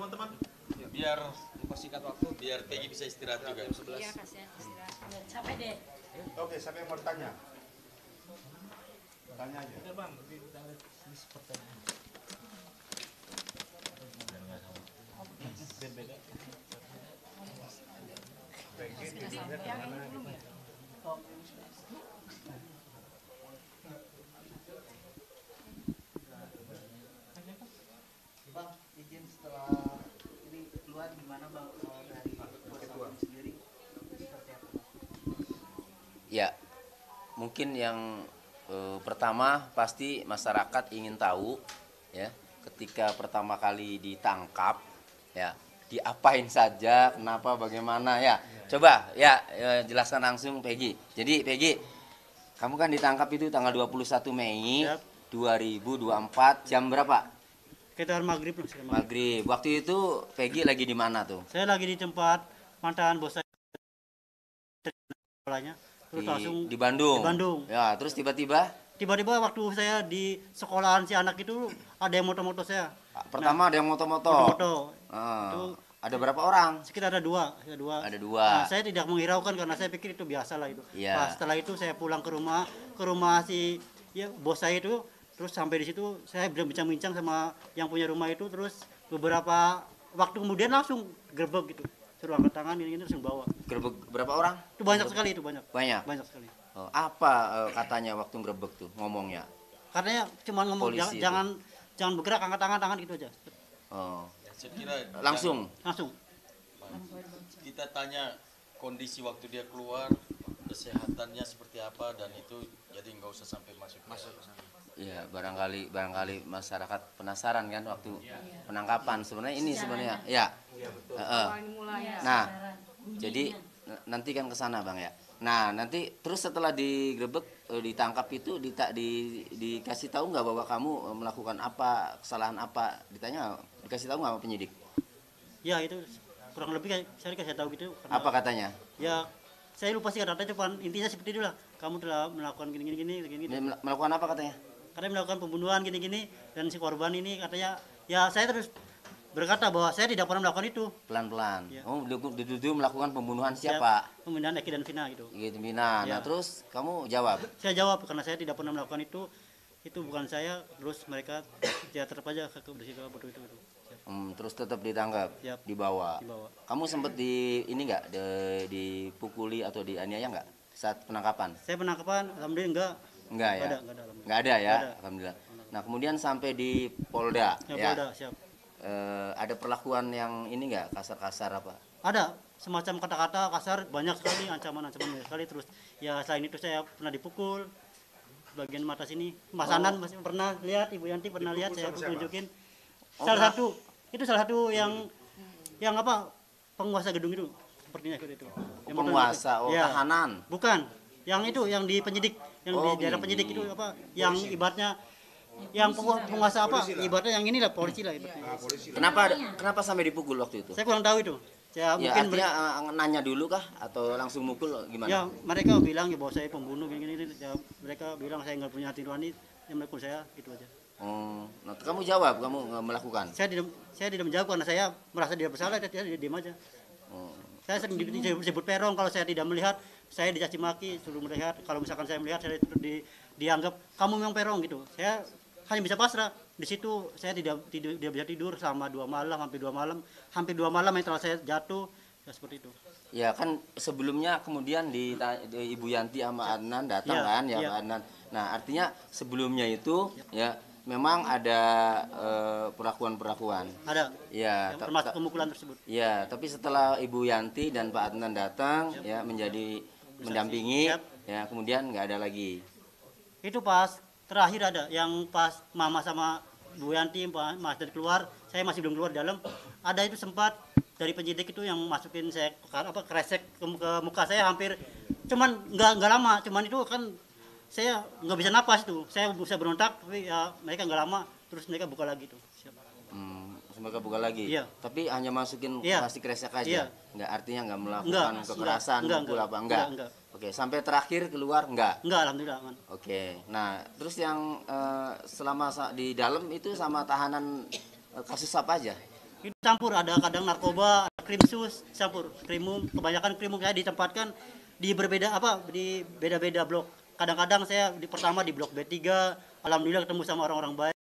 teman-teman. Biar mempersingkat waktu, biar Peggy bisa istirahat juga. Iya, kasihan istirahat. Capek deh. Oke, siapa yang mau tanya? Tanya aja. Bang, izin setelah ini keluar gimana Bang dari kuasa sendiri seperti apa? Ya, mungkin yang pertama pasti masyarakat ingin tahu ya, ketika pertama kali ditangkap ya, diapain saja, kenapa, bagaimana ya. Coba ya, jelaskan langsung Peggy. Jadi Peggy, kamu kan ditangkap itu tanggal 21 Mei Yap. 2024 jam berapa? Sekitar maghrib lah. Maghrib. Waktu itu Peggy lagi di mana tuh? Saya lagi di tempat mantan bos saya sekolahnya. Terus langsung Di Bandung. Di Bandung. Ya, terus tiba-tiba Tiba-tiba waktu saya di sekolahan si anak itu ada yang moto-moto saya. pertama ada yang moto-moto. Moto-moto. Ah, Itu ada berapa orang? sekitar ada dua. Ada dua. Nah, saya tidak menghiraukan karena saya pikir itu biasa lah itu. Iya. Nah, setelah itu saya pulang ke rumah si ya bos saya itu, terus sampai di situ saya bincang-bincang sama yang punya rumah itu, terus beberapa waktu kemudian langsung gerbek gitu. Suruh angkat tangan ini langsung bawa. Gerbek berapa orang? Itu banyak sekali itu banyak. Banyak. Banyak sekali. Oh, apa katanya waktu gerbek tuh ngomongnya? Karena cuma ngomong Polisi itu. jangan bergerak, angkat tangan gitu aja. Oh, Saya kira langsung. Langsung. kita tanya kondisi waktu dia keluar, kesehatannya seperti apa, dan itu jadi nggak usah sampai masuk ke sana. Iya, barangkali masyarakat penasaran kan waktu penangkapan. Sebenarnya ini sebenarnya ya. Heeh. Nah, jadi nanti kan ke sana Bang ya. Nah, nanti terus setelah digerebek ditangkap itu dikasih tahu nggak bahwa kamu melakukan apa, kesalahan apa? Ditanya, dikasih tahu nggak sama penyidik? Ya itu kurang lebih saya dikasih tahu gitu. Karena, Apa katanya? ya saya lupa sih kata-katanya, cuman intinya seperti itulah. Kamu telah melakukan gini. Melakukan apa katanya? Karena melakukan pembunuhan gini dan si korban ini katanya, ya saya terus berkata bahwa saya tidak pernah melakukan itu. Pelan-pelan. Ya. Oh, dituduh melakukan pembunuhan siapa? Pembunuhan Eki dan Vina gitu. Gitu, Mina. Ya. Nah, terus kamu jawab. Saya jawab karena saya tidak pernah melakukan itu bukan saya. Terus mereka ya tetap aja ke situ itu. Terus tetap ditangkap, Yap. dibawa. Dibawa. Kamu sempat dipukuli atau dianiaya nggak saat penangkapan? Saya penangkapan, alhamdulillah Enggak ya? enggak ada. Nggak ada ya, Nggak ada. alhamdulillah. Nah, kemudian sampai di Polda, Ya, ya. udah siap. Ada perlakuan yang ini nggak, kasar-kasar apa? Ada semacam kata-kata kasar banyak sekali, ancaman-ancaman banyak sekali. Terus ya selain itu saya pernah dipukul bagian mata sini. Mas Anan masih pernah lihat, Ibu Yanti pernah lihat, saya tunjukin. Salah satu yang apa, penguasa gedung itu sepertinya itu. Yang Penguasa, ya. tahanan. Bukan, yang itu yang di penyidik, yang di daerah penyidik itu apa, yang ibaratnya yang penguasa apa, ibaratnya yang inilah polisi lah ibaratnya. Kenapa sampai dipukul waktu itu? Saya kurang tahu itu. Saya Ya, mungkin artinya nanya dulu kah atau langsung mukul gimana? ya mereka bilang ya bahwa saya pembunuh gini. Ya, mereka bilang saya nggak punya hati nurani, yang melakukan saya gitu aja. Oh, nah kamu jawab, kamu nggak melakukan. Saya tidak menjawab karena saya merasa tidak bersalah, saya diam aja. Oh. Saya sering disebut perong kalau saya tidak melihat, saya dicaci maki suruh melihat. Kalau misalkan saya melihat, saya dianggap kamu memang perong gitu. Saya hanya bisa pasrah. Di situ saya tidak bisa tidur selama 2 malam, hampir 2 malam yang telah saya jatuh, ya seperti itu. Ya kan sebelumnya kemudian di Ibu Yanti sama Adnan datang Ya, kan ya ya. Pak Adnan. Nah, artinya sebelumnya itu ya memang ada perlakuan-perlakuan. Ada Ya, yang termasuk pemukulan tersebut. ya, tapi setelah Ibu Yanti dan Pak Adnan datang ya menjadi mendampingi Siap. ya kemudian nggak ada lagi. Itu pas terakhir ada yang pas Mama sama Bu Yanti Mas dari keluar, saya masih belum keluar dalam. Ada itu sempat dari penyidik itu yang masukin saya kresek ke muka saya hampir, cuman nggak lama, cuman itu kan saya nggak bisa napas tuh, saya bisa berontak tapi ya mereka nggak lama, terus mereka buka lagi tuh. Siap. Mereka buka lagi. Iya. Tapi hanya masukin Iya. plastik kresek aja. Iya. Nggak, artinya nggak melakukan Enggak, kekerasan, enggak, mukul enggak. apa enggak. Enggak. Oke, sampai terakhir keluar enggak. Enggak, alhamdulillah aman. Oke. Nah, terus yang selama di dalam itu sama tahanan kasus apa aja? Itu campur, ada kadang narkoba, ada krimsus, campur krimum. Kebanyakan krimum saya ditempatkan di beda-beda blok. Kadang-kadang saya pertama di blok B3, alhamdulillah ketemu sama orang-orang baik.